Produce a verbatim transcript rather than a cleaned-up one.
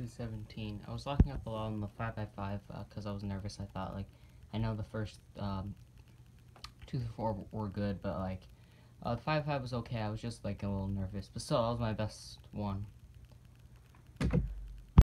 two seventeen. I was locking up a lot on the five by five because uh, I was nervous. I thought, like, I know the first um, two through four were good, but, like, uh, the five by five was okay. I was just, like, a little nervous. But still, that was my best one.